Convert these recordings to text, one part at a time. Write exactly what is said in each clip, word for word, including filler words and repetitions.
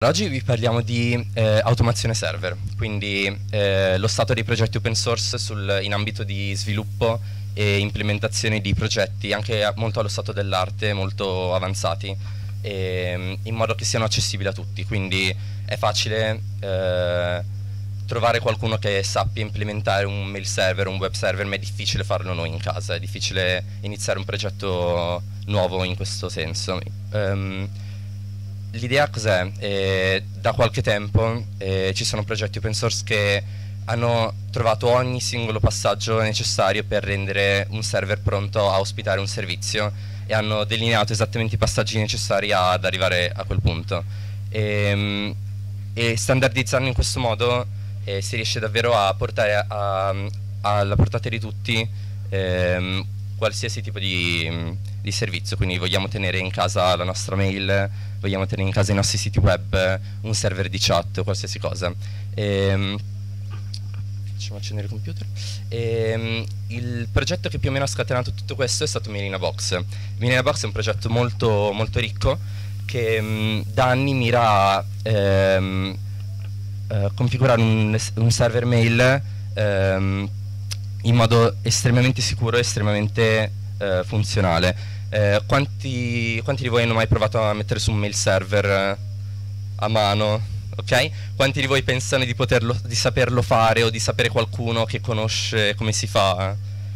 Oggi vi parliamo di eh, automazione server, quindi eh, lo stato dei progetti open source sul, in ambito di sviluppo e implementazione di progetti anche molto allo stato dell'arte, molto avanzati, e, in modo che siano accessibili a tutti. Quindi è facile eh, trovare qualcuno che sappia implementare un mail server, un web server, ma è difficile farlo noi in casa, è difficile iniziare un progetto nuovo in questo senso. Um, L'idea cos'è? Eh, da qualche tempo eh, ci sono progetti open source che hanno trovato ogni singolo passaggio necessario per rendere un server pronto a ospitare un servizio e hanno delineato esattamente i passaggi necessari ad arrivare a quel punto. E, e standardizzando in questo modo eh, si riesce davvero a portare a, a, alla portata di tutti ehm, qualsiasi tipo di, di servizio. Quindi vogliamo tenere in casa la nostra mail, vogliamo tenere in casa i nostri siti web, un server di chat, qualsiasi cosa. E, facciamo accendere il computer. E, il progetto che più o meno ha scatenato tutto questo è stato Melinabox. Melinabox è un progetto molto, molto ricco che mh, da anni mira a ehm, eh, configurare un, un server mail ehm, in modo estremamente sicuro e estremamente eh, funzionale. Eh, quanti, quanti di voi hanno mai provato a mettere su un mail server eh, a mano? Ok? Quanti di voi pensano di poterlo, di saperlo fare o di sapere qualcuno che conosce come si fa?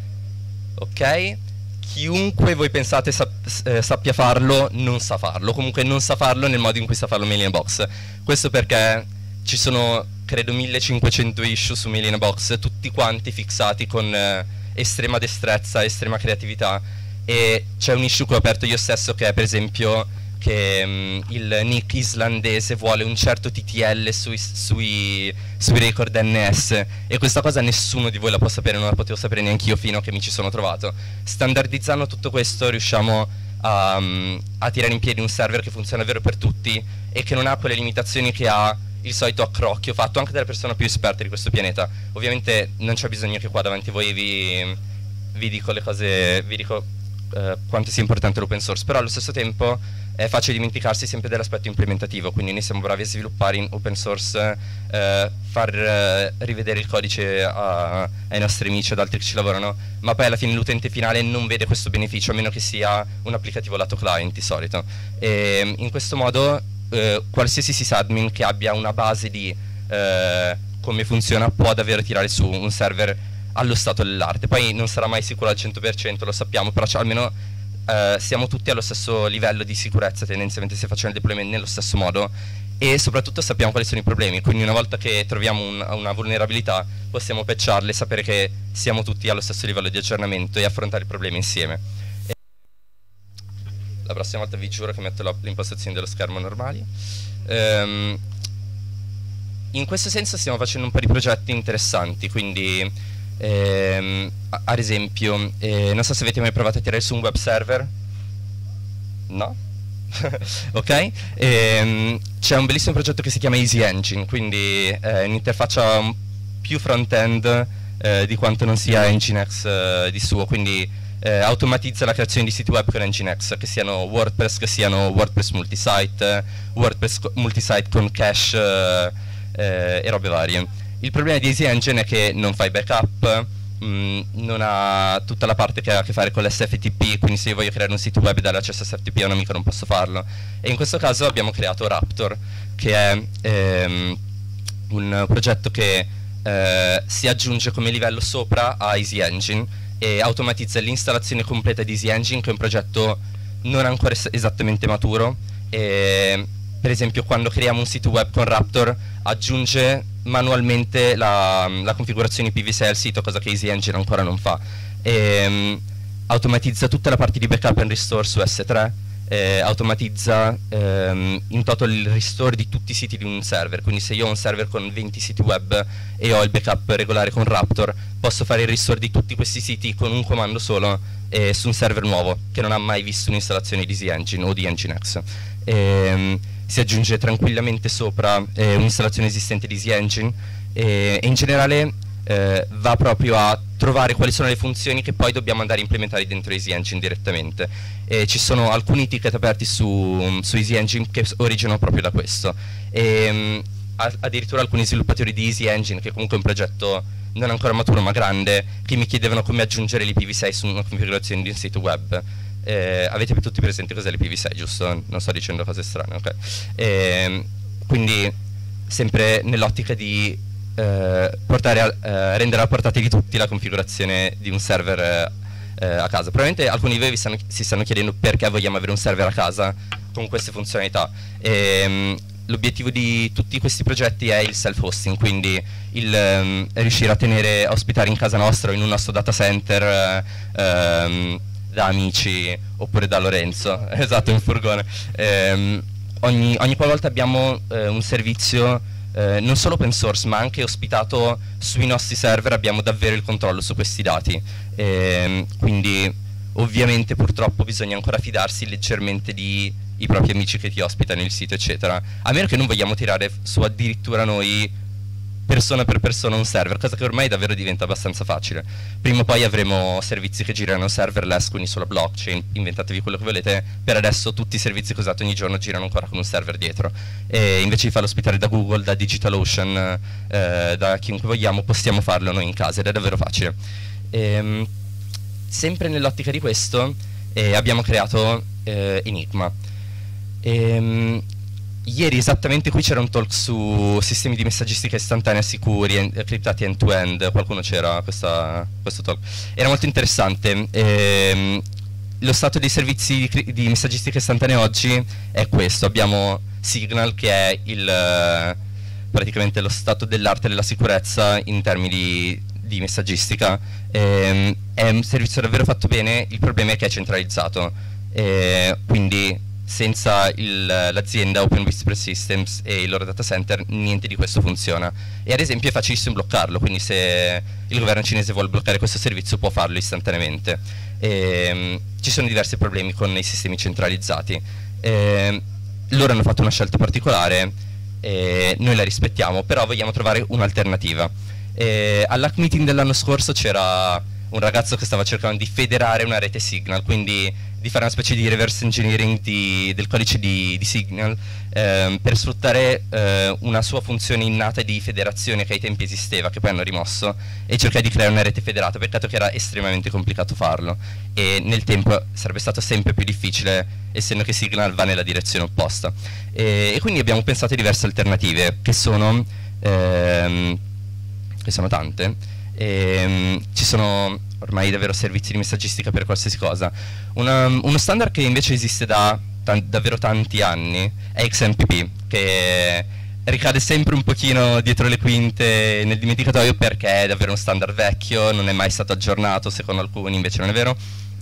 Ok? Chiunque voi pensate sap eh, sappia farlo non sa farlo, comunque non sa farlo nel modo in cui sa farlo Melinabox. Questo perché ci sono credo millecinquecento issue su Melinabox, tutti quanti fissati con eh, estrema destrezza, estrema creatività. E c'è un issue che ho aperto io stesso, che è per esempio che um, il nick islandese vuole un certo T T L sui, sui, sui record N S, e questa cosa nessuno di voi la può sapere, non la potevo sapere neanche io fino a che mi ci sono trovato. Standardizzando tutto questo riusciamo a, um, a tirare in piedi un server che funziona davvero per tutti e che non ha quelle limitazioni che ha il solito accrocchio fatto anche dalle persone più esperte di questo pianeta. Ovviamente non c'è bisogno che qua davanti a voi vi, vi dico le cose, vi dico Uh, quanto sia importante l'open source, però allo stesso tempo è facile dimenticarsi sempre dell'aspetto implementativo. Quindi noi siamo bravi a sviluppare in open source, uh, far uh, rivedere il codice a, ai nostri amici, ad altri che ci lavorano, ma poi alla fine l'utente finale non vede questo beneficio, a meno che sia un applicativo lato client di solito. E in questo modo uh, qualsiasi sysadmin che abbia una base di uh, come funziona può davvero tirare su un server allo stato dell'arte. Poi non sarà mai sicuro al cento per cento, lo sappiamo, però cioè, almeno eh, siamo tutti allo stesso livello di sicurezza, tendenzialmente si facciano il deployment nello stesso modo, e soprattutto sappiamo quali sono i problemi. Quindi una volta che troviamo un, una vulnerabilità possiamo patcharle, sapere che siamo tutti allo stesso livello di aggiornamento e affrontare il problema insieme. E la prossima volta vi giuro che metto le impostazioni dello schermo normali. Um, in questo senso stiamo facendo un po' di progetti interessanti, quindi Eh, ad esempio, eh, non so se avete mai provato a tirare su un web server. No? Ok? Eh, c'è un bellissimo progetto che si chiama Easy Engine, quindi è eh, un'interfaccia più front-end eh, di quanto non sia Nginx eh, di suo, quindi eh, automatizza la creazione di siti web con Nginx, che siano WordPress, che siano WordPress multisite, WordPress multisite con cache eh, eh, e robe varie. Il problema di Easy Engine è che non fa i backup, mh, non ha tutta la parte che ha a che fare con l'S F T P, quindi se io voglio creare un sito web e dare accesso a S F T P a un amico non posso farlo. E in questo caso abbiamo creato Raptor, che è ehm, un progetto che eh, si aggiunge come livello sopra a Easy Engine e automatizza l'installazione completa di Easy Engine, che è un progetto non ancora es esattamente maturo. E, per esempio, quando creiamo un sito web con Raptor aggiunge manualmente la, la configurazione I P v sei al sito, cosa che Easy Engine ancora non fa. E, um, automatizza tutta la parte di backup and restore su S tre, eh, automatizza um, in toto il restore di tutti i siti di un server. Quindi se io ho un server con venti siti web e ho il backup regolare con Raptor, posso fare il restore di tutti questi siti con un comando solo eh, su un server nuovo che non ha mai visto un'installazione di Easy Engine o di Nginx. E, um, si aggiunge tranquillamente sopra eh, un'installazione esistente di Easy Engine e, e in generale eh, va proprio a trovare quali sono le funzioni che poi dobbiamo andare a implementare dentro EasyEngine direttamente. E ci sono alcuni ticket aperti su, su EasyEngine che originano proprio da questo. E, addirittura alcuni sviluppatori di EasyEngine, che comunque è un progetto non ancora maturo ma grande, che mi chiedevano come aggiungere l'I P v sei su una configurazione di un sito web. Eh, avete tutti presente cos'è l'I P v sei, giusto? Non sto dicendo cose strane, ok? Eh, quindi sempre nell'ottica di eh, portare a, eh, rendere alla portata di tutti la configurazione di un server eh, a casa. Probabilmente alcuni di voi vi stanno, si stanno chiedendo perché vogliamo avere un server a casa con queste funzionalità. Eh, L'obiettivo di tutti questi progetti è il self-hosting, quindi il um, riuscire a tenere, a ospitare in casa nostra o in un nostro data center uh, um, da amici oppure da Lorenzo, esatto, in furgone. Um, ogni, ogni qualvolta abbiamo uh, un servizio uh, non solo open source ma anche ospitato sui nostri server, abbiamo davvero il controllo su questi dati. Um, quindi ovviamente purtroppo bisogna ancora fidarsi leggermente di i propri amici che ti ospitano il sito, eccetera, a meno che non vogliamo tirare su addirittura noi persona per persona un server, cosa che ormai davvero diventa abbastanza facile. Prima o poi avremo servizi che girano serverless, quindi sulla blockchain, inventatevi quello che volete. Per adesso tutti i servizi che usate ogni giorno girano ancora con un server dietro, e invece di farlo ospitare da Google, da DigitalOcean, eh, da chiunque vogliamo, possiamo farlo noi in casa ed è davvero facile. E, sempre nell'ottica di questo eh, abbiamo creato eh, Enigma. Ehm, ieri esattamente qui c'era un talk su sistemi di messaggistica istantanea sicuri, en criptati end-to-end. Qualcuno c'era a questo talk? Era molto interessante. Ehm, lo stato dei servizi di, di messaggistica istantanea oggi è questo. Abbiamo Signal, che è il, praticamente lo stato dell'arte della sicurezza in termini di, di messaggistica. Ehm, è un servizio davvero fatto bene, il problema è che è centralizzato, ehm, quindi senza l'azienda Open Whisper Systems e il loro data center niente di questo funziona, e ad esempio è facilissimo bloccarlo, quindi se il governo cinese vuole bloccare questo servizio può farlo istantaneamente. E, ci sono diversi problemi con i sistemi centralizzati. E, loro hanno fatto una scelta particolare e noi la rispettiamo, però vogliamo trovare un'alternativa. All'Hack Meeting dell'anno scorso c'era un ragazzo che stava cercando di federare una rete Signal, quindi di fare una specie di reverse engineering di, del codice di, di Signal ehm, per sfruttare eh, una sua funzione innata di federazione che ai tempi esisteva, che poi hanno rimosso, e cercare di creare una rete federata. Peccato che era estremamente complicato farlo e nel tempo sarebbe stato sempre più difficile, essendo che Signal va nella direzione opposta. E, e quindi abbiamo pensato a diverse alternative, che sono, ehm, che sono tante. E, ci sono ormai davvero servizi di messaggistica per qualsiasi cosa. Una, uno standard che invece esiste da tan davvero tanti anni è X M P P, che ricade sempre un pochino dietro le quinte nel dimenticatoio perché è davvero un standard vecchio, non è mai stato aggiornato, secondo alcuni invece non è vero.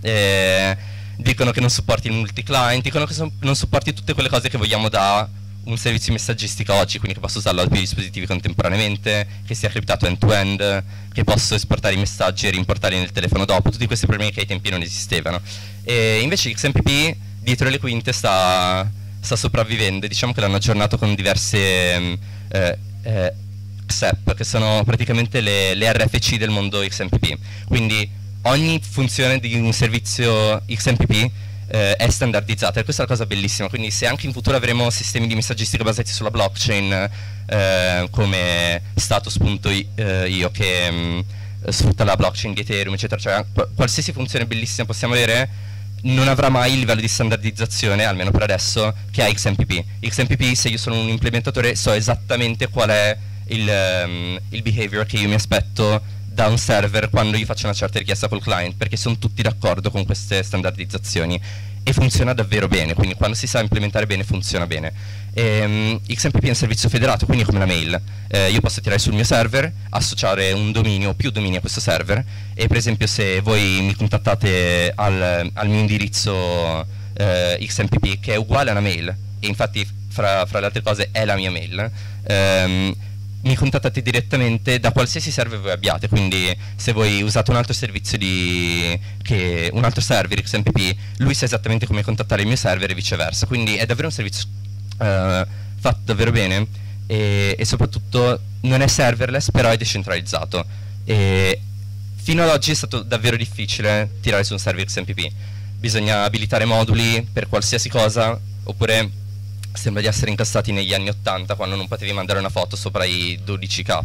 E dicono che non supporti il multi-client, dicono che so non supporti tutte quelle cose che vogliamo da un servizio di messaggistica oggi, quindi che posso usarlo da più dispositivi contemporaneamente, che sia criptato end-to-end, che posso esportare i messaggi e rimportarli nel telefono dopo, tutti questi problemi che ai tempi non esistevano. E invece X M P P dietro le quinte sta, sta sopravvivendo, diciamo che l'hanno aggiornato con diverse eh, eh, X E P, che sono praticamente le, le R F C del mondo X M P P, quindi ogni funzione di un servizio X M P P Eh, è standardizzata, e questa è la cosa bellissima. Quindi se anche in futuro avremo sistemi di messaggistica basati sulla blockchain eh, come status punto i o che mh, sfrutta la blockchain di Ethereum, eccetera, cioè qualsiasi funzione bellissima possiamo avere, non avrà mai il livello di standardizzazione, almeno per adesso, che ha X M P P. X M P P, se io sono un implementatore, so esattamente qual è il, um, il behavior che io mi aspetto da un server quando io faccio una certa richiesta col client, perché sono tutti d'accordo con queste standardizzazioni e funziona davvero bene, quindi quando si sa implementare bene funziona bene. E, um, X M P P è un servizio federato, quindi è come una mail. Eh, io posso tirare sul mio server, associare un dominio o più domini a questo server, e per esempio se voi mi contattate al, al mio indirizzo eh, X M P P, che è uguale a una mail, e infatti fra, fra le altre cose è la mia mail, ehm, mi contattate direttamente da qualsiasi server voi abbiate. Quindi se voi usate un altro servizio di che un altro server X M P P, lui sa esattamente come contattare il mio server e viceversa. Quindi è davvero un servizio uh, fatto davvero bene, e, e soprattutto non è serverless, però è decentralizzato. E fino ad oggi è stato davvero difficile tirare su un server X M P P. Bisogna abilitare moduli per qualsiasi cosa, oppure sembra di essere incastrati negli anni ottanta, quando non potevi mandare una foto sopra i dodici K.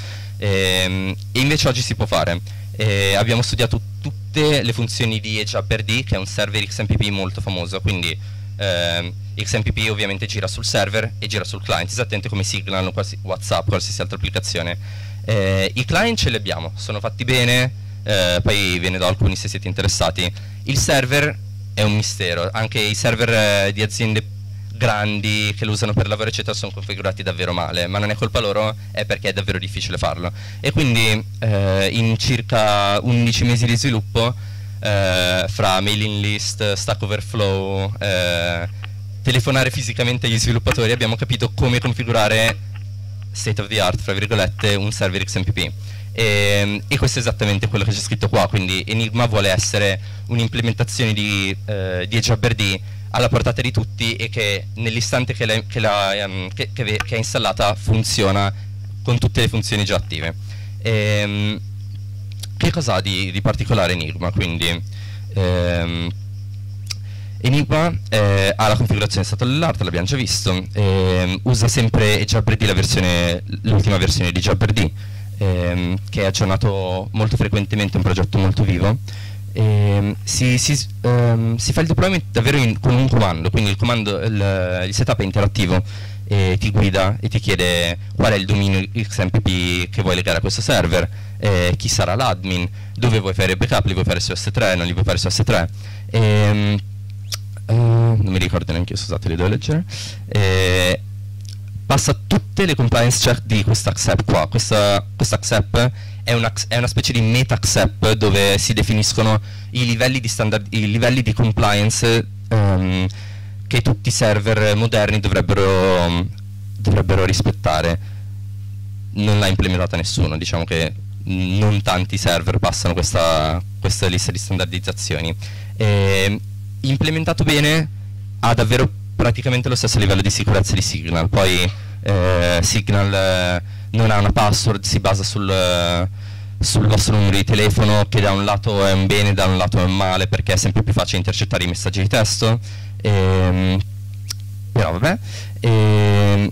E, e invece oggi si può fare. E abbiamo studiato tutte le funzioni di EJabRD, che è un server X M P P molto famoso, quindi eh, X M P P ovviamente gira sul server e gira sul client, esattamente come Signal o quasi WhatsApp, qualsiasi altra applicazione. Eh, I client ce li abbiamo, sono fatti bene, eh, poi ve ne do alcuni se siete interessati. Il server è un mistero, anche i server eh, di aziende grandi che lo usano per lavoro eccetera sono configurati davvero male, ma non è colpa loro, è perché è davvero difficile farlo. E quindi eh, in circa undici mesi di sviluppo, eh, fra mailing list, Stack Overflow, eh, telefonare fisicamente agli sviluppatori, abbiamo capito come configurare state of the art, fra virgolette, un server X M P P. E, e questo è esattamente quello che c'è scritto qua, quindi Enigma vuole essere un'implementazione di, eh, di EJabRD alla portata di tutti e che nell'istante che, la, che, la, um, che, che, che è installata funziona con tutte le funzioni già attive. E, che cosa ha di, di particolare Enigma? Quindi ehm, Enigma eh, ha la configurazione stato dell'art, l'abbiamo già visto, eh, usa sempre EJabRD, la versione, l'ultima versione di EJabRD, ehm, che è aggiornato molto frequentemente, è un progetto molto vivo. E si, si, um, si fa il deployment davvero in, con un comando, quindi il comando, il, il setup è interattivo e ti guida e ti chiede qual è il dominio X M P P che vuoi legare a questo server, eh, chi sarà l'admin, dove vuoi fare il backup, li vuoi fare su S tre, non li vuoi fare su S tre. E, uh, non mi ricordo neanche io, scusate, li devo leggere. E, passa tutte le compliance check di questa accept qua. Questa, questa accept è una, è una specie di meta accept dove si definiscono i livelli di standard, i livelli di compliance um, che tutti i server moderni dovrebbero, um, dovrebbero rispettare. Non l'ha implementata nessuno, diciamo che non tanti server passano questa, questa lista di standardizzazioni. E, implementato bene, ha davvero praticamente lo stesso livello di sicurezza di Signal. Poi eh, Signal eh, non ha una password, si basa sul, eh, sul vostro numero di telefono, che da un lato è un bene, da un lato è un male, perché è sempre più facile intercettare i messaggi di testo. E, però vabbè, e,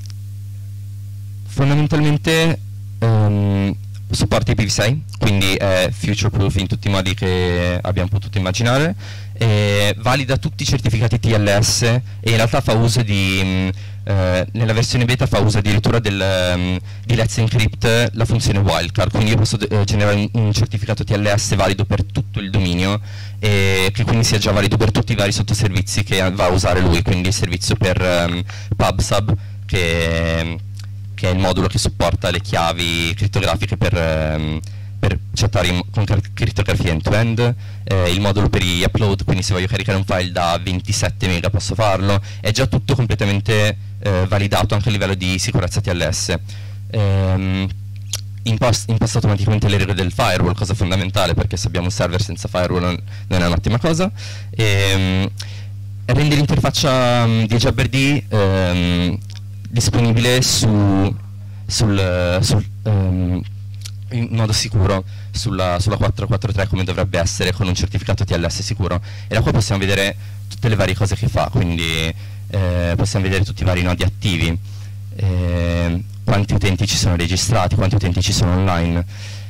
fondamentalmente um, supporta I P v sei, quindi è future proof in tutti i modi che abbiamo potuto immaginare, e valida tutti i certificati T L S e in realtà fa uso di, mh, eh, nella versione beta fa uso addirittura del, um, di Let's Encrypt, la funzione wildcard, quindi io posso eh, generare un, un certificato T L S valido per tutto il dominio e che quindi sia già valido per tutti i vari sottoservizi che va a usare lui, quindi il servizio per um, PubSub, che, che è il modulo che supporta le chiavi crittografiche per... Um, per chattare con crittografia end-to-end, eh, il modulo per gli upload, quindi se voglio caricare un file da ventisette mega posso farlo, è già tutto completamente eh, validato anche a livello di sicurezza T L S. Ehm, impost imposta automaticamente le regole del firewall, cosa fondamentale perché se abbiamo un server senza firewall non, non è un'ottima cosa. Ehm, rende l'interfaccia um, di EJabRD um, disponibile su, sul, sul um, in modo sicuro sulla, sulla quattrocentoquarantatré, come dovrebbe essere, con un certificato T L S sicuro. E da qua possiamo vedere tutte le varie cose che fa, quindi eh, possiamo vedere tutti i vari nodi attivi, eh, quanti utenti ci sono registrati, quanti utenti ci sono online,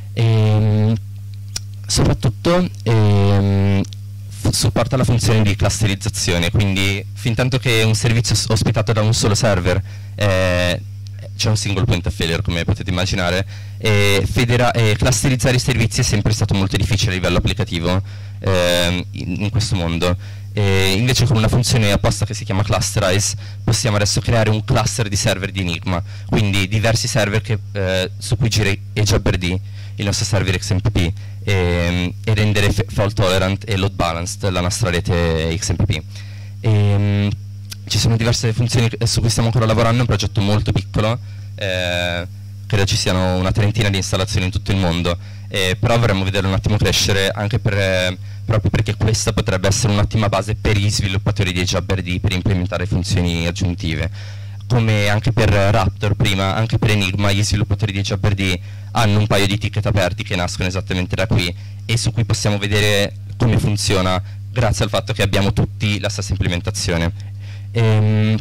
e soprattutto ehm, supporta la funzione di clusterizzazione, quindi fin tanto che un servizio ospitato da un solo server eh, c'è un single point of failure, come potete immaginare, e, federa, e clusterizzare i servizi è sempre stato molto difficile a livello applicativo eh, in, in questo mondo. E invece con una funzione apposta che si chiama Clusterize possiamo adesso creare un cluster di server di Enigma, quindi diversi server che, eh, su cui gira EJabRD, il nostro server X M P P, e, e rendere fault tolerant e load balanced la nostra rete X M P P. E, ci sono diverse funzioni su cui stiamo ancora lavorando, è un progetto molto piccolo, eh, credo ci siano una trentina di installazioni in tutto il mondo, eh, però vorremmo vederlo un attimo crescere, anche per, eh, proprio perché questa potrebbe essere un'ottima base per gli sviluppatori di EJabRD per implementare funzioni aggiuntive. come anche per Raptor prima, anche per Enigma gli sviluppatori di Jeopardy hanno un paio di ticket aperti che nascono esattamente da qui e su cui possiamo vedere come funziona grazie al fatto che abbiamo tutti la stessa implementazione. Ehm,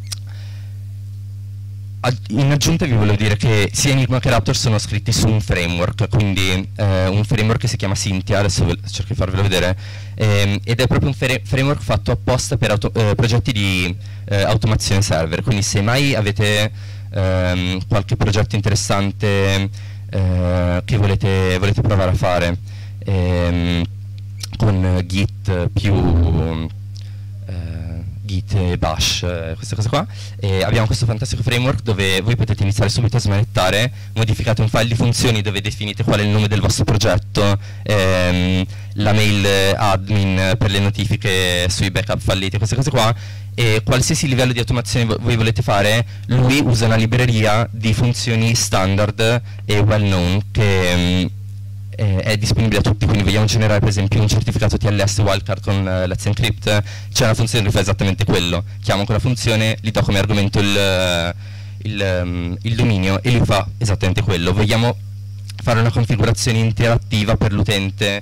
In aggiunta vi volevo dire che sia Enigma che Raptor sono scritti su un framework, quindi eh, un framework che si chiama Cynthia, adesso cerco di farvelo vedere, ehm, ed è proprio un framework fatto apposta per auto eh, progetti di eh, automazione server, quindi se mai avete ehm, qualche progetto interessante eh, che volete, volete provare a fare ehm, con Git più Git e Bash, eh, queste cose qua, e abbiamo questo fantastico framework dove voi potete iniziare subito a smanettare, modificate un file di funzioni dove definite qual è il nome del vostro progetto, ehm, la mail admin per le notifiche sui backup falliti, queste cose qua, e qualsiasi livello di automazione voi volete fare, lui usa una libreria di funzioni standard e well known che è disponibile a tutti, quindi vogliamo generare per esempio un certificato T L S wildcard con uh, Let's Encrypt, c'è una funzione che fa esattamente quello, chiamo quella funzione, gli do come argomento il, il, um, il dominio e lui fa esattamente quello. Vogliamo fare una configurazione interattiva per l'utente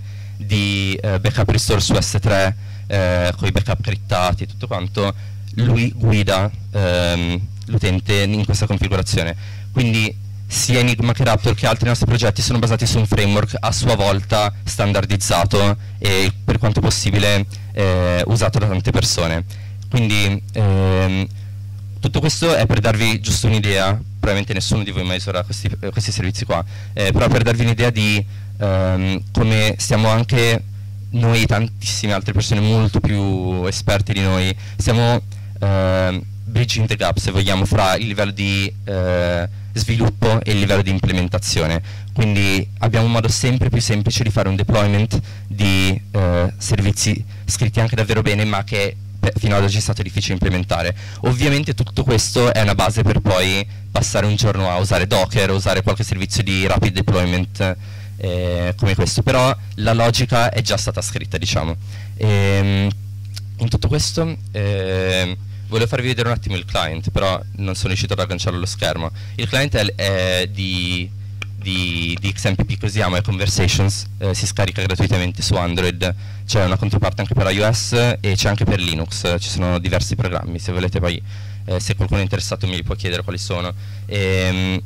di uh, backup restore su S tre uh, con i backup criptati e tutto quanto, lui guida um, l'utente in questa configurazione, quindi sia Enigma che Raptor che altri nostri progetti sono basati su un framework a sua volta standardizzato e per quanto possibile eh, usato da tante persone. Quindi ehm, tutto questo è per darvi giusto un'idea, probabilmente nessuno di voi mai userà questi, eh, questi servizi qua, eh, però per darvi un'idea di ehm, come stiamo anche noi e tantissime altre persone molto più esperte di noi, stiamo ehm, bridging the gap, se vogliamo, fra il livello di eh, sviluppo e il livello di implementazione. Quindi abbiamo un modo sempre più semplice di fare un deployment di eh, servizi scritti anche davvero bene, ma che fino ad oggi è stato difficile implementare. Ovviamente tutto questo è una base per poi passare un giorno a usare Docker, usare qualche servizio di rapid deployment eh, come questo, però la logica è già stata scritta, diciamo. E, in tutto questo eh, volevo farvi vedere un attimo il client, però non sono riuscito ad agganciarlo allo schermo. Il client è, è di, di, di X M P P, così ama, è Conversations, eh, si scarica gratuitamente su Android, c'è una controparte anche per iOS e c'è anche per Linux, ci sono diversi programmi, se volete poi, eh, se qualcuno è interessato mi può chiedere quali sono. E,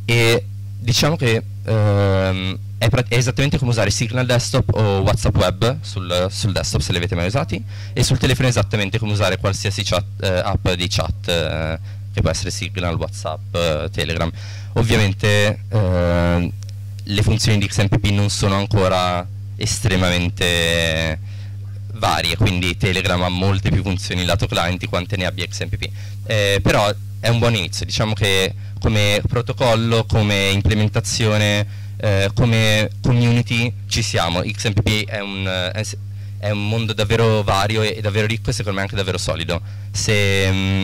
e diciamo che ehm, è, è esattamente come usare Signal Desktop o WhatsApp Web sul, sul desktop, se li avete mai usati, e sul telefono è esattamente come usare qualsiasi chat, eh, app di chat, eh, che può essere Signal, WhatsApp, eh, Telegram. Ovviamente eh, le funzioni di X M P P non sono ancora estremamente varie, quindi Telegram ha molte più funzioni lato client quante ne abbia X M P P, eh, però è un buon inizio. Diciamo che come protocollo, come implementazione, Eh, come community ci siamo. X M P P è un, è, è un mondo davvero vario e, e davvero ricco e secondo me anche davvero solido. Se, mh,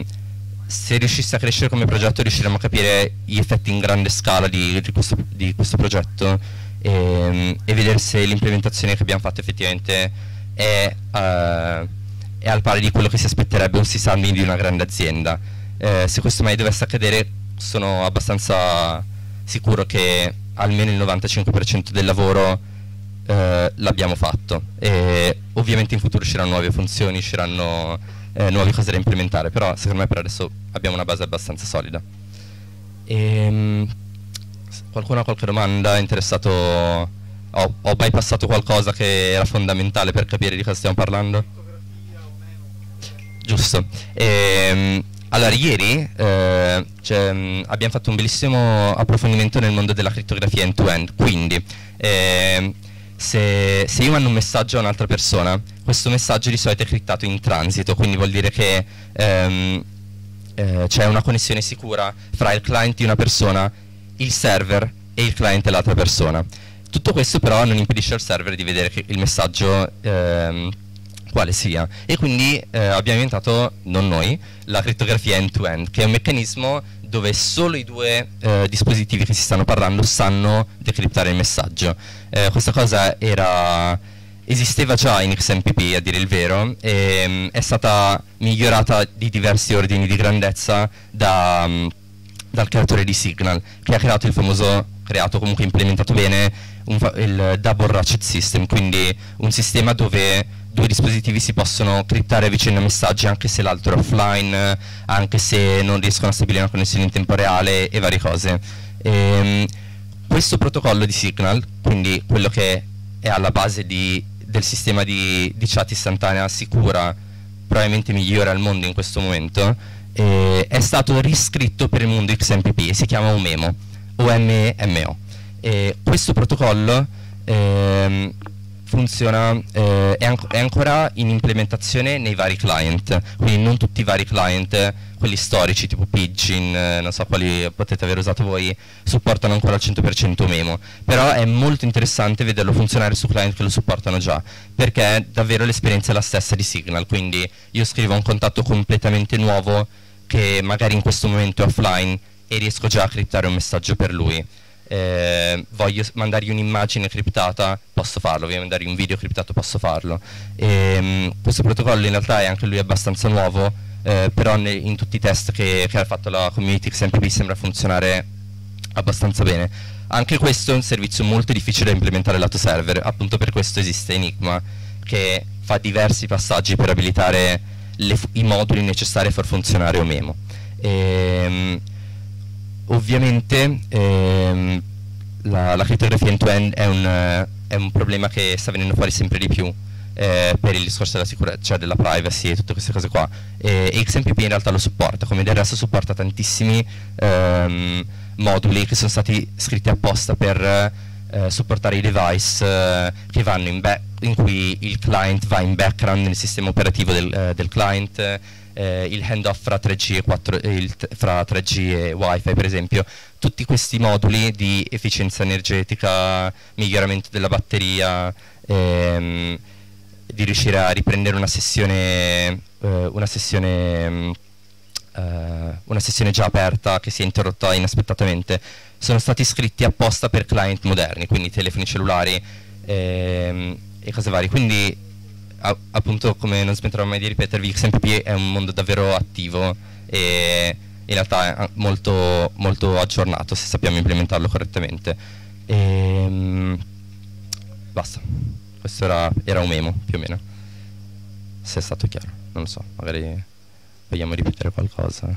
se riuscisse a crescere come progetto riusciremo a capire gli effetti in grande scala di, di, questo, di questo progetto e, mh, e vedere se l'implementazione che abbiamo fatto effettivamente è, uh, è al pari di quello che si aspetterebbe un sysadmin di una grande azienda. Eh, se questo mai dovesse accadere sono abbastanza sicuro che almeno il novantacinque per cento del lavoro eh, l'abbiamo fatto, e ovviamente in futuro usciranno nuove funzioni, usciranno eh, nuove cose da implementare, però secondo me per adesso abbiamo una base abbastanza solida. E, qualcuno ha qualche domanda? È interessato? Ho, ho bypassato qualcosa che era fondamentale per capire di cosa stiamo parlando? Giusto. E, allora, ieri eh, mh, abbiamo fatto un bellissimo approfondimento nel mondo della crittografia end-to-end, quindi eh, se, se io mando un messaggio a un'altra persona, questo messaggio di solito è criptato in transito, quindi vuol dire che ehm, eh, c'è una connessione sicura fra il client di una persona, il server e il client dell'altra persona. Tutto questo però non impedisce al server di vedere che il messaggio ehm, quale sia, e quindi eh, abbiamo inventato, non noi, la crittografia end-to-end, che è un meccanismo dove solo i due eh, dispositivi che si stanno parlando sanno decriptare il messaggio. Eh, questa cosa era, esisteva già in X M P P, a dire il vero, e mh, è stata migliorata di diversi ordini di grandezza da, mh, dal creatore di Signal, che ha creato il famoso, creato comunque implementato bene, un fa il Double Ratchet System, quindi un sistema dove due dispositivi si possono criptare a vicenda messaggi anche se l'altro è offline, anche se non riescono a stabilire una connessione in tempo reale e varie cose. E, mh, questo protocollo di Signal, quindi quello che è alla base di, del sistema di, di chat istantanea sicura, probabilmente migliore al mondo in questo momento, eh, è stato riscritto per il mondo X M P P e si chiama Omemo, O M E M O. E questo protocollo ehm, funziona, eh, è, an è ancora in implementazione nei vari client, quindi non tutti i vari client, quelli storici tipo Pidgin, eh, non so quali potete aver usato voi, supportano ancora al cento per cento Omemo, però è molto interessante vederlo funzionare su client che lo supportano già, perché davvero l'esperienza è la stessa di Signal, quindi io scrivo a un contatto completamente nuovo che magari in questo momento è offline e riesco già a criptare un messaggio per lui. Eh, voglio mandargli un'immagine criptata, posso farlo, voglio mandargli un video criptato, posso farlo. E, mh, questo protocollo in realtà è anche lui abbastanza nuovo, eh, però in tutti i test che, che ha fatto la community X M P P sembra funzionare abbastanza bene. Anche questo è un servizio molto difficile da implementare lato server, appunto per questo esiste Enigma, che fa diversi passaggi per abilitare le, i moduli necessari a far funzionare Omemo. E, mh, ovviamente ehm, la, la crittografia end-to-end è un, è un problema che sta venendo fuori sempre di più eh, per il discorso della sicurezza, cioè della privacy e tutte queste cose qua, e, e X M P P in realtà lo supporta, come del resto supporta tantissimi ehm, moduli che sono stati scritti apposta per eh, supportare i device eh, che vanno in, in cui il client va in background nel sistema operativo del, eh, del client, Eh, il handoff fra tre G e, quattro, eh, il fra tre G e Wi-Fi per esempio, tutti questi moduli di efficienza energetica, miglioramento della batteria, ehm, di riuscire a riprendere una sessione, eh, una sessione, eh, una sessione già aperta che si è interrotta inaspettatamente, sono stati scritti apposta per client moderni, quindi telefoni cellulari ehm, e cose varie, quindi appunto, come non smetterò mai di ripetervi, X M P P è un mondo davvero attivo e in realtà è molto, molto aggiornato se sappiamo implementarlo correttamente. E, basta, questo era, era un memo più o meno, se è stato chiaro, non lo so, magari vogliamo ripetere qualcosa.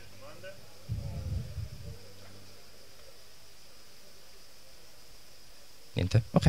Niente? Ok.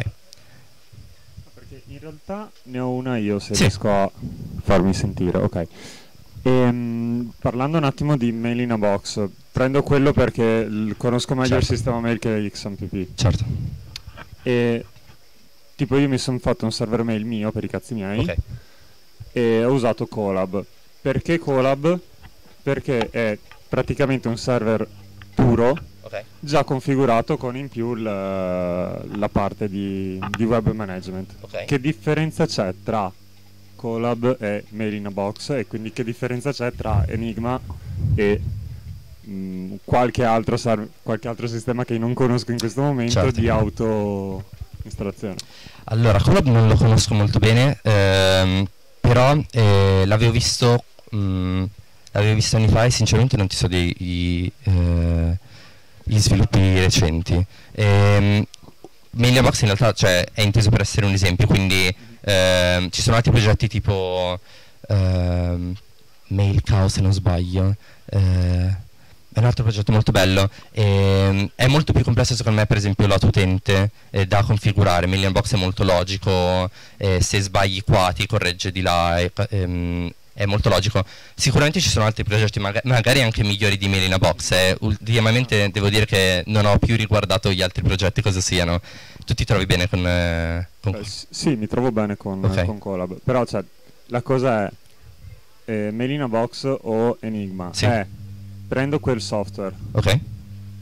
In realtà ne ho una io, se sì. riesco a farmi sentire, ok. Ehm, parlando un attimo di Mail in a Box, prendo quello perché conosco meglio certo. il sistema mail che X M P P. Certo. E tipo io mi sono fatto un server mail mio per i cazzi miei, okay. e ho usato Colab. Perché Colab? Perché è praticamente un server puro, okay. già configurato con in più la, la parte di, di web management. Okay. Che differenza c'è tra Colab e Mail in a Box, e quindi che differenza c'è tra Enigma e mh, qualche, altro qualche altro sistema che non conosco in questo momento, certo. di auto installazione? Allora, Colab non lo conosco molto bene, ehm, però eh, l'avevo visto mh, l'avevo visto anni fa e sinceramente non ti so dei i, eh, gli sviluppi recenti. ehm, Mail in a Box in realtà, cioè, è inteso per essere un esempio, quindi ehm, ci sono altri progetti tipo ehm, MailCow, se non sbaglio, eh, è un altro progetto molto bello, ehm, è molto più complesso secondo me, per esempio lato utente, eh, da configurare. Mail in a Box è molto logico, eh, se sbagli qua ti corregge di là, e, ehm, è molto logico. Sicuramente ci sono altri progetti maga magari anche migliori di Mail in a Box, eh. Ultimamente devo dire che non ho più riguardato gli altri progetti cosa siano. Tu ti trovi bene con... Eh, con... Beh, sì, mi trovo bene con, okay. con Colab, però cioè, la cosa è eh, Mail in a Box o Enigma, sì. è prendo quel software, okay.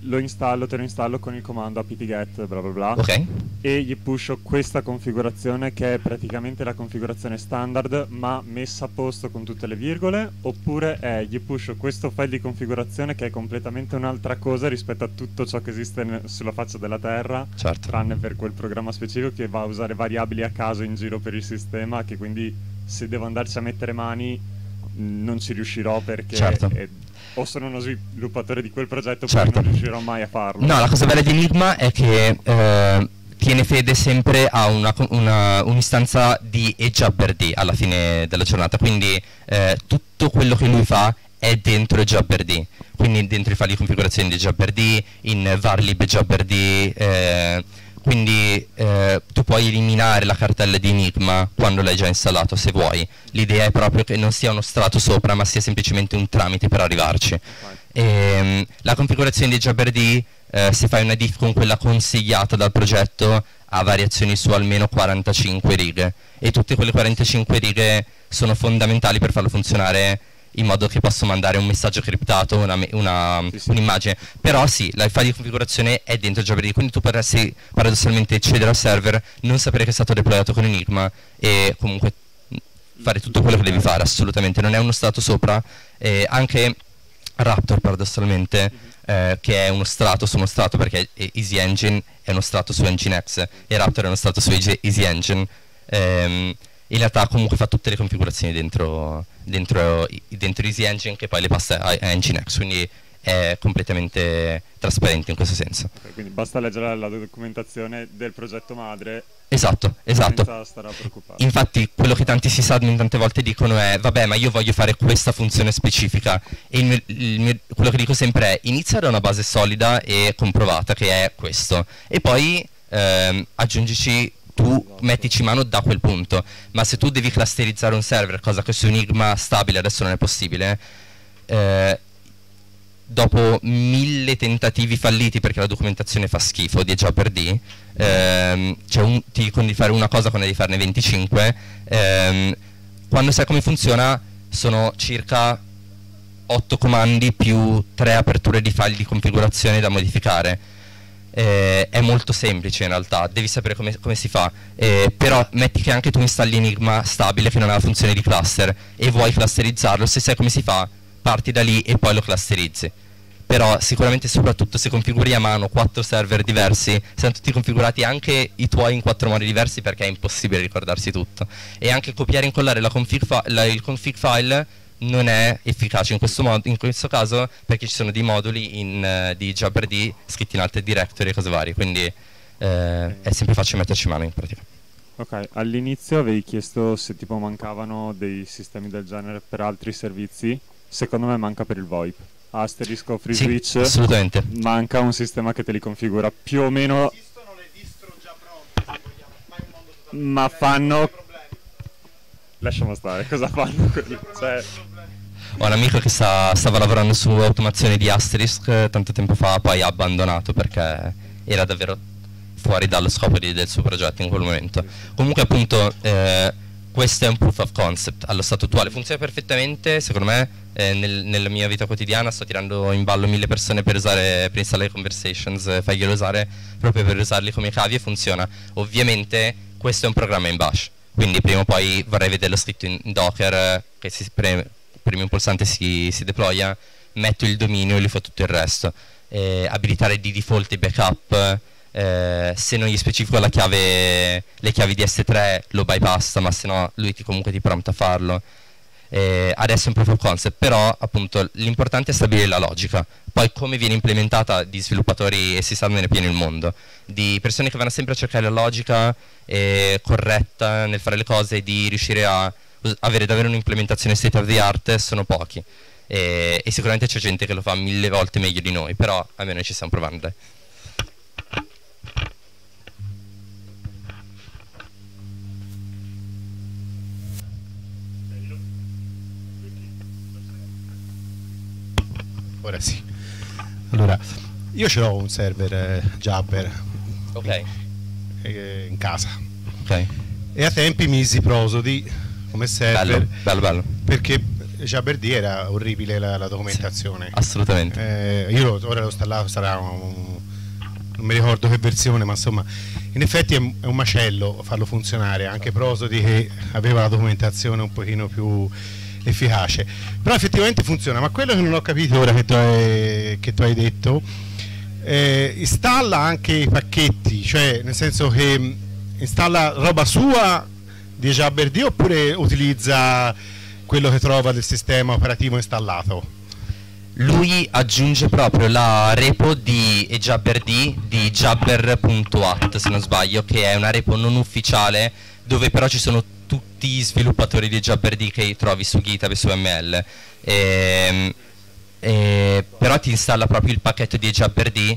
lo installo, te lo installo con il comando apt-get bla bla bla, ok, e gli pusho questa configurazione che è praticamente la configurazione standard ma messa a posto con tutte le virgole, oppure è gli pusho questo file di configurazione che è completamente un'altra cosa rispetto a tutto ciò che esiste sulla faccia della terra, certo, tranne per quel programma specifico che va a usare variabili a caso in giro per il sistema, che quindi se devo andarci a mettere mani non ci riuscirò perché certo. è, o sono uno sviluppatore di quel progetto, certo. poi non riuscirò mai a farlo. No, la cosa bella di Enigma è che eh, tiene fede sempre a una, una, un'istanza di eJabRD alla fine della giornata, quindi eh, tutto quello che lui fa è dentro eJabRD, quindi dentro i file di configurazione di eJabRD, in varlib eJabRD, eh, quindi eh, tu puoi eliminare la cartella di Enigma quando l'hai già installato se vuoi. L'idea è proprio che non sia uno strato sopra ma sia semplicemente un tramite per arrivarci. E, la configurazione di eJabRD, eh, se fai una diff con quella consigliata dal progetto, ha variazioni su almeno quarantacinque righe, e tutte quelle quarantacinque righe sono fondamentali per farlo funzionare in modo che posso mandare un messaggio criptato, una, una, sì, sì. un'immagine. Però sì, la file di configurazione è dentro eJabRD, quindi tu potresti paradossalmente accedere al server, non sapere che è stato deployato con Enigma e comunque fare tutto quello che devi fare, assolutamente. Non è uno strato sopra, eh, anche Raptor paradossalmente, eh, che è uno strato su uno strato, perché EasyEngine è uno strato su Nginx e Raptor è uno strato su EasyEngine, ehm, in realtà comunque fa tutte le configurazioni dentro, dentro, dentro EasyEngine, che poi le passa a, a Nginx, quindi è completamente trasparente in questo senso. Okay, quindi basta leggere la documentazione del progetto madre. Esatto, esatto. Senza stare a preoccupare. Infatti quello che tanti sysadmin tante volte dicono è: vabbè, ma io voglio fare questa funzione specifica, e il mio, il mio, quello che dico sempre è: inizia da una base solida e comprovata, che è questo, e poi ehm, aggiungici, tu mettici mano da quel punto. Ma se tu devi clusterizzare un server, cosa che su Enigma stabile adesso non è possibile, eh, dopo mille tentativi falliti, perché la documentazione fa schifo di eJabRD, ehm, cioè un, ti dicono di fare una cosa quando devi farne venticinque, ehm, quando sai come funziona sono circa otto comandi più tre aperture di file di configurazione da modificare. Eh, è molto semplice in realtà, devi sapere come, come si fa, eh, però metti che anche tu installi Enigma stabile che non ha la funzione di cluster e vuoi clusterizzarlo, se sai come si fa parti da lì e poi lo clusterizzi. Però sicuramente, soprattutto se configuri a mano quattro server diversi, saranno tutti configurati anche i tuoi in quattro modi diversi, perché è impossibile ricordarsi tutto, e anche copiare e incollare la config la, il config file non è efficace in questo, modo, in questo caso, perché ci sono dei moduli in, uh, di eJabRD scritti in altre directory e cose varie, quindi eh, è sempre facile metterci mano in pratica. Ok, all'inizio avevi chiesto se tipo mancavano dei sistemi del genere per altri servizi. Secondo me manca per il VoIP. Asterisco FreeSwitch, sì, assolutamente. Manca un sistema che te li configura più o meno. Esistono le distro già pronte, se vogliamo, ma è un mondo totalmente ma fanno... Lasciamo stare, cosa fanno quelli? Cioè... Ho un amico che sta, stava lavorando su automazione di Asterisk tanto tempo fa, poi ha abbandonato perché era davvero fuori dallo scopo di, del suo progetto in quel momento. Comunque appunto eh, questo è un proof of concept allo stato attuale, funziona perfettamente secondo me. Eh, nel, nella mia vita quotidiana sto tirando in ballo mille persone per usare, per installare Conversations, eh, farglielo usare proprio per usarli come cavi, e funziona. Ovviamente questo è un programma in bash, quindi prima o poi vorrei vederlo scritto in Docker, eh, che si preme, premi un pulsante si, si deploya, metto il dominio e gli fa tutto il resto. Eh, abilitare di default i backup, eh, se non gli specifico la chiave, le chiavi di S tre lo bypassa, ma se no lui ti, comunque ti prompta a farlo. Eh, adesso è un proof of concept, però appunto l'importante è stabilire la logica. Poi come viene implementata, di sviluppatori e si sa nel pieno il mondo, di persone che vanno sempre a cercare la logica eh, corretta nel fare le cose e di riuscire a avere davvero un'implementazione state of the art, sono pochi, e, e sicuramente c'è gente che lo fa mille volte meglio di noi, però almeno noi ci stiamo provando, dai. Ora sì. Allora, io ce l'ho un server eh, Jabber, ok, eh, in casa, ok, e a tempi misi Prosody come server, bello, bello, bello. perché Jabberd era orribile la, la documentazione. Sì, assolutamente. Eh, io lo, ora l'ho installato, sarà un, non mi ricordo che versione, ma insomma in effetti è un, è un macello farlo funzionare. Anche Prosody, che aveva la documentazione un pochino più efficace, però effettivamente funziona. Ma quello che non ho capito ora che tu hai, che tu hai detto, eh, installa anche i pacchetti, cioè nel senso che installa roba sua di Jabberd oppure utilizza quello che trova del sistema operativo installato? Lui aggiunge proprio la repo di Jabberd di jabber punto at, se non sbaglio, che è una repo non ufficiale dove però ci sono tutti gli sviluppatori di Jabberd che trovi su GitHub e su M L. E, e, però ti installa proprio il pacchetto di Jabberd,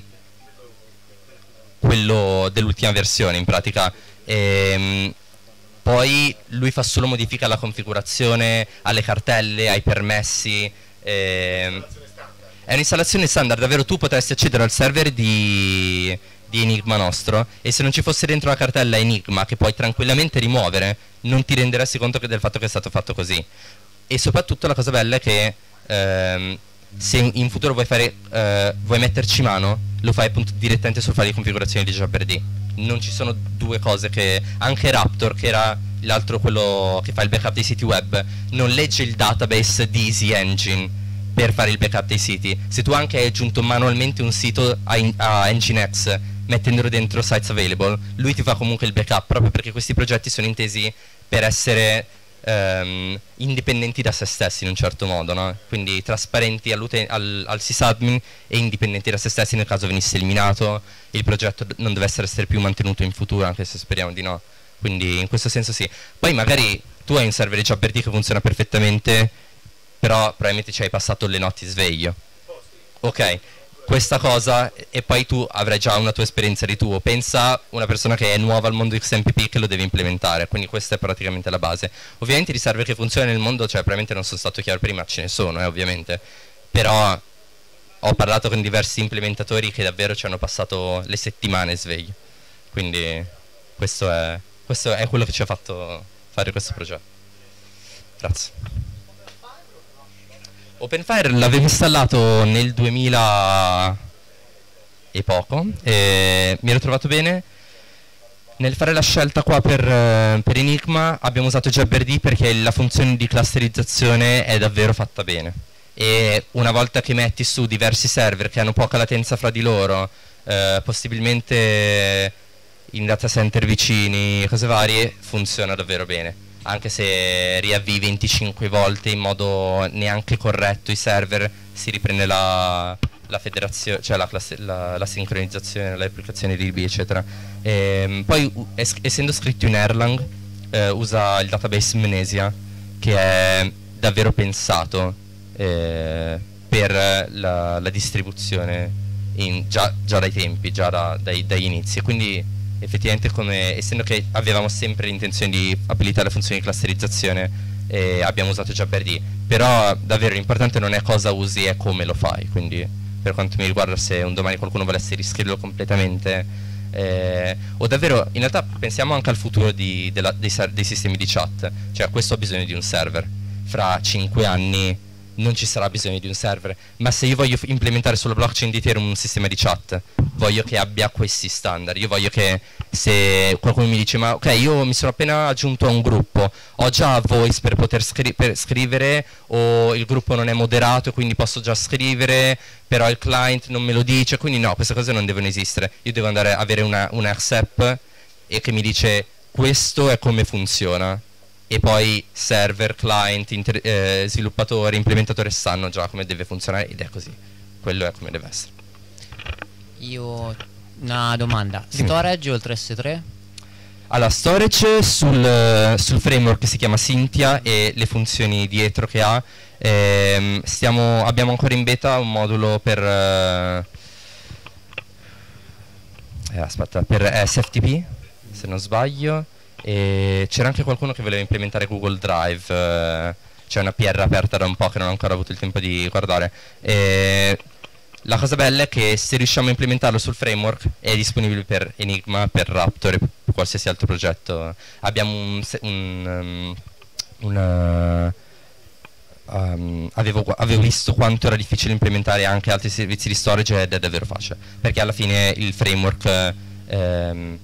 quello dell'ultima versione in pratica. E, poi lui fa solo modifica alla configurazione, alle cartelle, ai permessi. E, è un'installazione standard, davvero tu potresti accedere al server di, di Enigma nostro e se non ci fosse dentro la cartella Enigma, che puoi tranquillamente rimuovere, non ti renderesti conto che del fatto che è stato fatto così. E soprattutto la cosa bella è che ehm, se in futuro vuoi, fare, eh, vuoi metterci mano, lo fai appunto direttamente sul file di configurazione di Jabberd. Non ci sono due cose che... Anche Raptor, che era l'altro, quello che fa il backup dei siti web, non legge il database di Easy Engine per fare il backup dei siti. Se tu anche hai aggiunto manualmente un sito a, a Nginx mettendolo dentro Sites Available, lui ti fa comunque il backup, proprio perché questi progetti sono intesi per essere ehm, indipendenti da se stessi in un certo modo, no? Quindi trasparenti al, al sysadmin e indipendenti da se stessi nel caso venisse eliminato. Il progetto non deve essere più mantenuto in futuro, anche se speriamo di no. Quindi in questo senso sì. Poi magari tu hai un server di Jabberd che funziona perfettamente, però probabilmente ci hai passato le notti sveglio. Ok, questa cosa, e poi tu avrai già una tua esperienza di tuo. Pensa una persona che è nuova al mondo X M P P che lo deve implementare, quindi questa è praticamente la base. Ovviamente di server che funzionano nel mondo, cioè probabilmente non sono stato chiaro prima, ce ne sono eh, ovviamente, però ho parlato con diversi implementatori che davvero ci hanno passato le settimane sveglio, quindi questo è, questo è quello che ci ha fatto fare questo progetto. Grazie. OpenFire l'avevo installato nel duemila e poco e mi ero trovato bene. Nel fare la scelta qua per, per Enigma abbiamo usato Jabberd perché la funzione di clusterizzazione è davvero fatta bene e una volta che metti su diversi server che hanno poca latenza fra di loro, eh, possibilmente in data center vicini, cose varie, funziona davvero bene. Anche se riavvii venticinque volte in modo neanche corretto i server, si riprende la, la federazione, cioè la, la, la sincronizzazione, l'applicazione di D B, eccetera. E, poi, es essendo scritto in Erlang, eh, usa il database Mnesia, che è davvero pensato eh, per la, la distribuzione in, già, già dai tempi, già da, dai, dagli inizi. Quindi effettivamente, come, essendo che avevamo sempre l'intenzione di abilitare le funzioni di clusterizzazione, eh, abbiamo usato Jabberd. Però davvero l'importante non è cosa usi, è come lo fai. Quindi per quanto mi riguarda, se un domani qualcuno volesse riscriverlo completamente, eh, o davvero, in realtà pensiamo anche al futuro di, della, dei, dei sistemi di chat. Cioè, questo ha bisogno di un server. Fra cinque anni non ci sarà bisogno di un server, ma se io voglio implementare sulla blockchain di Ethereum un sistema di chat, voglio che abbia questi standard. Io voglio che se qualcuno mi dice ma ok, io mi sono appena aggiunto a un gruppo, ho già voice per poter scri per scrivere, o il gruppo non è moderato quindi posso già scrivere però il client non me lo dice, quindi no, queste cose non devono esistere. Io devo andare a avere una, una R S E P e che mi dice questo è come funziona, e poi server, client, eh, sviluppatori, implementatore sanno già come deve funzionare, ed è così. Quello è come deve essere. Io una domanda: storage oltre S tre? Allora, storage sul, sul framework che si chiama Cynthia e le funzioni dietro che ha, ehm, stiamo, abbiamo ancora in beta un modulo per eh, aspetta, per S F T P, se non sbaglio. E c'era anche qualcuno che voleva implementare Google Drive, eh, c'è una P R aperta da un po' che non ho ancora avuto il tempo di guardare. E la cosa bella è che se riusciamo a implementarlo sul framework è disponibile per Enigma, per Raptor e per qualsiasi altro progetto. Abbiamo un, un, um, una, um, avevo, avevo visto quanto era difficile implementare anche altri servizi di storage ed è davvero facile, perché alla fine il framework um,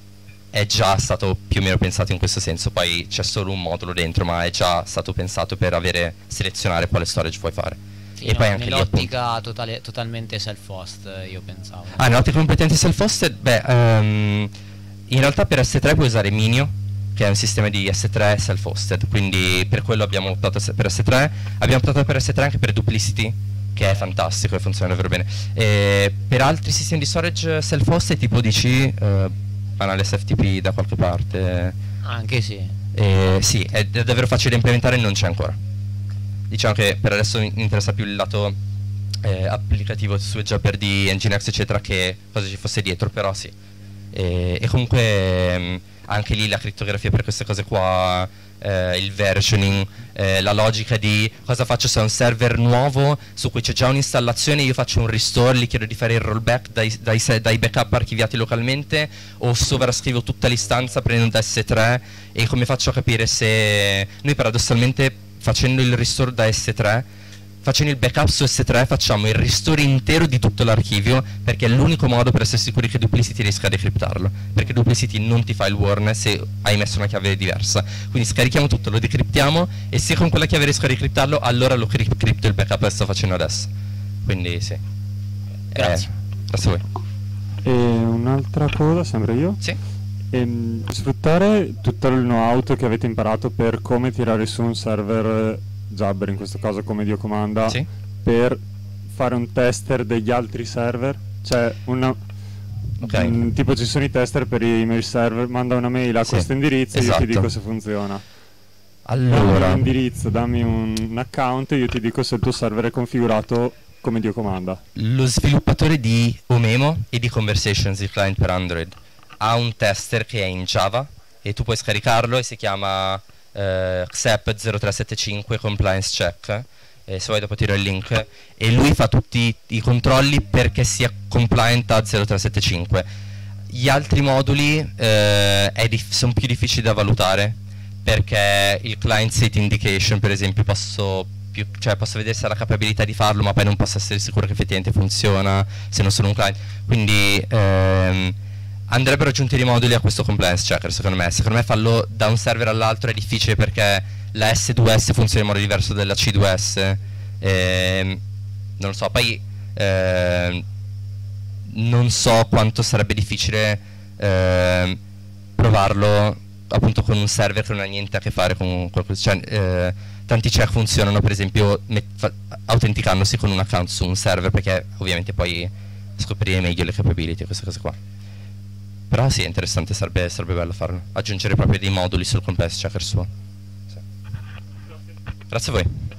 è già stato più o meno pensato in questo senso. Poi c'è solo un modulo dentro, ma è già stato pensato per avere, selezionare quale storage vuoi fare. Sì, e no, poi anche nell'ottica totale, totalmente self-host, io pensavo. Ah, nell'ottica completamente self-hosted? Beh, um, in realtà per S tre puoi usare Minio, che è un sistema di S tre self-hosted, quindi per quello abbiamo optato per S tre. Abbiamo optato per S tre anche per Duplicity, che è fantastico e funziona davvero bene. E per altri sistemi di storage self-hosted tipo D C, uh, banale S F T P da qualche parte. Anche sì. E, sì, è, è davvero facile da implementare e non c'è ancora. Diciamo che per adesso mi interessa più il lato eh, applicativo su Jabber di Nginx eccetera, che cosa ci fosse dietro, però sì. E, e comunque mh, anche lì la crittografia per queste cose qua, eh, il versioning, eh, la logica di cosa faccio se ho un server nuovo su cui c'è già un'installazione, io faccio un restore, gli chiedo di fare il rollback dai, dai, dai backup archiviati localmente, o sovrascrivo tutta l'istanza prendendo da S tre, e come faccio a capire se noi paradossalmente facendo il restore da S tre, facendo il backup su S tre, facciamo il restore intero di tutto l'archivio, perché è l'unico modo per essere sicuri che Duplicity riesca a decriptarlo, perché Duplicity non ti fa il warn se hai messo una chiave diversa. Quindi scarichiamo tutto, lo decriptiamo, e se con quella chiave riesco a decriptarlo, allora lo cripto il backup che sto facendo adesso. Quindi sì. Grazie. Eh, grazie a voi. E un'altra cosa, sempre io? Sì. Ehm, sfruttare tutto il know-how che avete imparato per come tirare su un server Jabber, in questo caso come Dio comanda, sì, per fare un tester degli altri server, cioè una, okay. mh, tipo ci sono i tester per i mail server, manda una mail a sì, questo indirizzo, esatto, e io ti dico se funziona. Allora, dammi un indirizzo, dammi un, un account e io ti dico se il tuo server è configurato come Dio comanda. Lo sviluppatore di Omemo e di Conversations, il client per Android, ha un tester che è in Java e tu puoi scaricarlo, e si chiama eh, X E P zero tre sette cinque Compliance Check, e se vuoi dopo tiro il link, e lui fa tutti i controlli perché sia compliant a zero tre sette cinque. Gli altri moduli eh, sono più difficili da valutare, perché il client state indication per esempio posso, più, cioè posso vedere se ha la capabilità di farlo, ma poi non posso essere sicuro che effettivamente funziona se non sono un client, quindi ehm, andrebbero aggiunti dei moduli a questo compliance checker. Secondo me secondo me farlo da un server all'altro è difficile, perché la S due S funziona in modo diverso dalla C due S, e, non lo so. Poi eh, non so quanto sarebbe difficile eh, provarlo appunto con un server che non ha niente a che fare con qualcosa, cioè, eh, tanti check funzionano per esempio autenticandosi con un account su un server, perché ovviamente poi scoprire meglio le capability e queste cose qua. Però sì, è interessante, sarebbe, sarebbe bello farlo, aggiungere proprio dei moduli sul compliance checker suo. Sì. Grazie a voi.